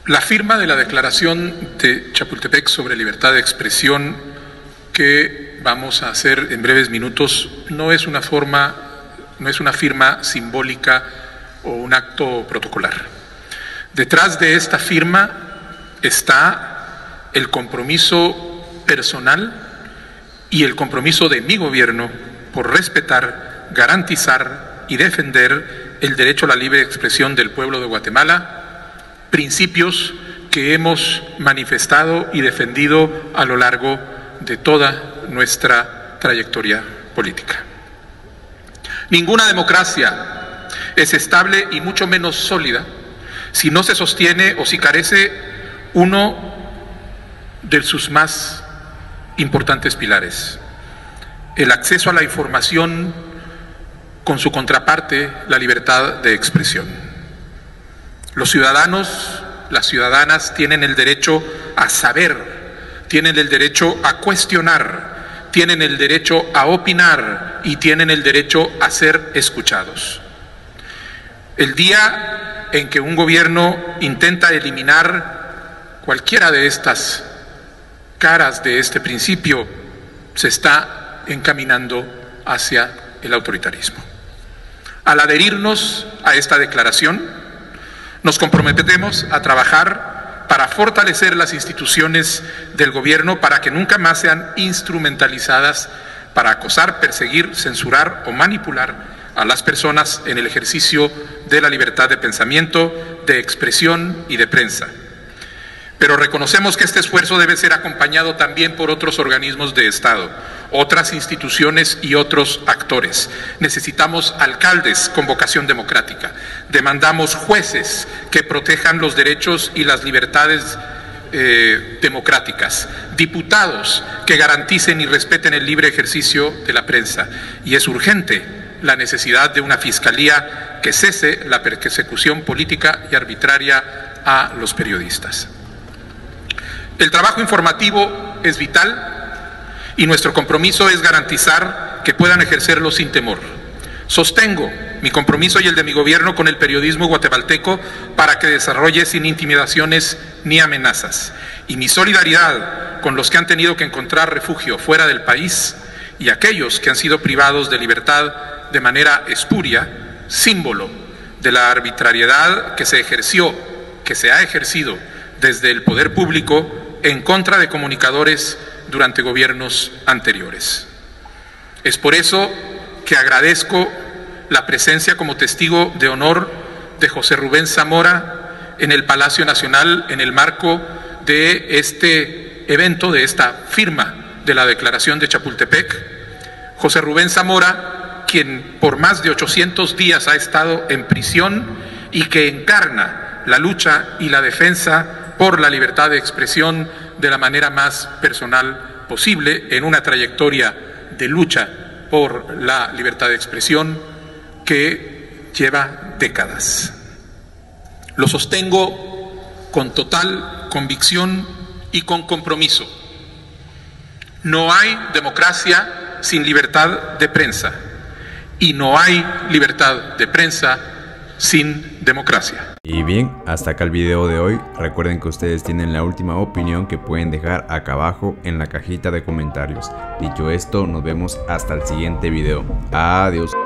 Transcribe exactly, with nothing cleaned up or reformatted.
La firma de la Declaración de Chapultepec sobre libertad de expresión que vamos a hacer en breves minutos no es una forma, no es una firma simbólica o un acto protocolar. Detrás de esta firma está el compromiso personal y el compromiso de mi gobierno por respetar, garantizar y defender el derecho a la libre expresión del pueblo de Guatemala, principios que hemos manifestado y defendido a lo largo de toda nuestra trayectoria política. Ninguna democracia es estable y mucho menos sólida si no se sostiene o si carece uno de sus más importantes pilares: el acceso a la información con su contraparte, la libertad de expresión. Los ciudadanos, las ciudadanas tienen el derecho a saber, tienen el derecho a cuestionar, tienen el derecho a opinar y tienen el derecho a ser escuchados. El día en que un gobierno intenta eliminar cualquiera de estas caras de este principio, se está encaminando hacia el autoritarismo. Al adherirnos a esta declaración, nos comprometemos a trabajar para fortalecer las instituciones del gobierno para que nunca más sean instrumentalizadas para acosar, perseguir, censurar o manipular a las personas en el ejercicio de la libertad de pensamiento, de expresión y de prensa. Pero reconocemos que este esfuerzo debe ser acompañado también por otros organismos de Estado, otras instituciones y otros actores. Necesitamos alcaldes con vocación democrática, demandamos jueces que protejan los derechos y las libertades eh, democráticas, diputados que garanticen y respeten el libre ejercicio de la prensa, y es urgente la necesidad de una fiscalía que cese la persecución política y arbitraria a los periodistas. El trabajo informativo es vital y nuestro compromiso es garantizar que puedan ejercerlo sin temor. Sostengo mi compromiso y el de mi gobierno con el periodismo guatemalteco para que desarrolle sin intimidaciones ni amenazas, y mi solidaridad con los que han tenido que encontrar refugio fuera del país y aquellos que han sido privados de libertad de manera espuria, símbolo de la arbitrariedad que se ejerció, que se ha ejercido desde el poder público en contra de comunicadores durante gobiernos anteriores. Es por eso que agradezco la presencia como testigo de honor de José Rubén Zamora en el Palacio Nacional en el marco de este evento, de esta firma de la Declaración de Chapultepec. José Rubén Zamora, quien por más de ochocientos días ha estado en prisión y que encarna la lucha y la defensa por la libertad de expresión de la manera más personal posible, en una trayectoria de lucha por la libertad de expresión que lleva décadas. Lo sostengo con total convicción y con compromiso. No hay democracia sin libertad de prensa, y no hay libertad de prensa sin democracia. Y bien, hasta acá el video de hoy. Recuerden que ustedes tienen la última opinión que pueden dejar acá abajo en la cajita de comentarios. Dicho esto, nos vemos hasta el siguiente video. Adiós.